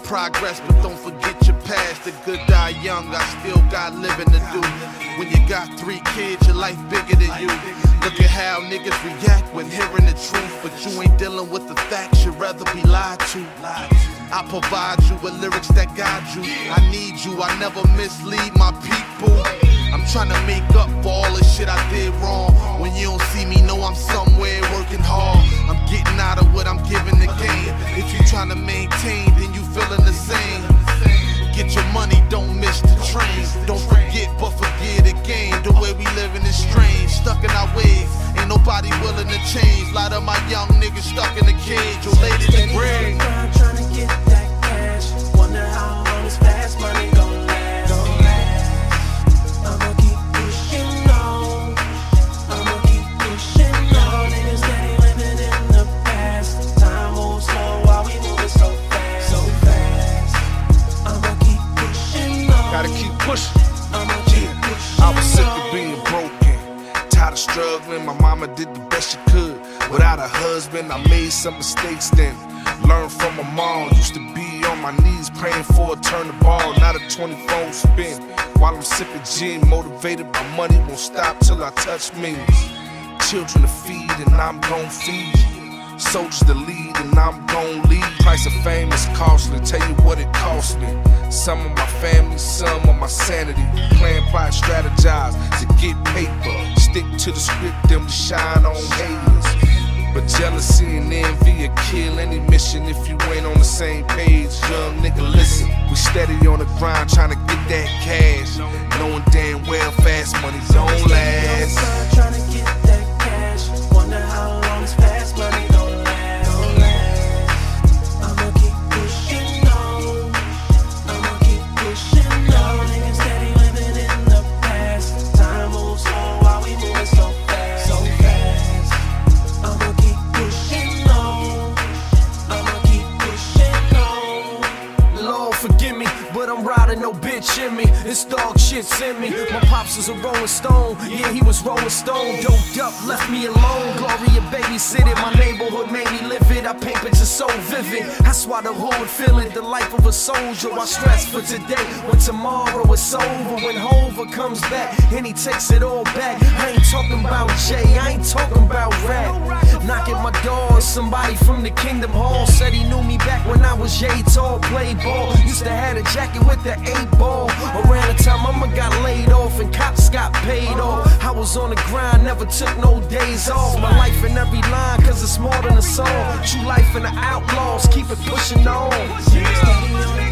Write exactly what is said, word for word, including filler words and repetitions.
progress, but don't forget your past. The good die young, I still got living to do. When you got three kids, your life bigger than you. Look at how niggas react when hearing the truth, but you ain't dealing with the facts, you'd rather be lied to. I provide you with lyrics that guide you. I need you, I never mislead my people. I'm trying to make up for all the shit I did wrong. When you don't see me, know I'm somewhere working hard. I'm getting out of what I'm giving the game. If you trying to maintain, then you feeling the same. Get your money, don't miss the train. Don't forget, but forget again. The way we living is strange, stuck in our ways. Ain't nobody willing to change. A lot of my young niggas stuck in the cage. Your lady the brain. Trying to get that cash. Wonder how long this fast money gon' last. I'ma keep pushing on. I'ma keep pushing on. Niggas steady living in the past. Time moves slow while we moving so fast, so fast. I'ma keep pushing on. Gotta keep pushing. I'ma keep pushing I was sick of being broken, tired of struggling. My mama did the best she could. Without a husband, I made some mistakes then. Learned from my mom, used to be on my knees praying for a turn the ball, not a twenty-four spin. While I'm sipping gin, motivated by money, won't stop till I touch millions. Children to feed and I'm gon' feed. Soldiers to lead and I'm gon' lead. Price of fame is costly, tell you what it cost me. Some of my family, some of my sanity. Plan, plot, strategize to get paper. Stick to the script, them to shine on haters. But jealousy and envy will kill any mission if you ain't on the same page. Young nigga, listen, we steady on the grind trying to get that cash, knowing damn well fast money don't last. Trying to get that cash. Wonder how long this fast money gon' last. Gon' last. I'ma keep pushing on. I'ma keep pushing on. Niggas steady living in the past. Time moves slow while we moving so fast, so fast. I'ma keep pushing on. I'ma keep pushing on. Lord forgive me, but I'm riding no bitch in me. This dog shit's in me. My pops was a rolling stone, yeah, he was rolling stone. Doped up, left me alone. Gloria babysitted, my neighborhood made me live it. I paint pictures so vivid, that's why the hood feel it. The life of a soldier, I stress for today. When tomorrow is over, when Hova comes back and he takes it all back. I ain't talking about Jay, I ain't talking about rap. Knocking my door, somebody from the Kingdom Hall said he knew me back when I was yay tall, play ball. Used to have a jacket with the eight ball. Around the time mama got laid off and cops got paid off, I was on the grind, never took no days off. My life in every line, cause it's more than a song. True life in the outlaws, keep it pushing on. Steady on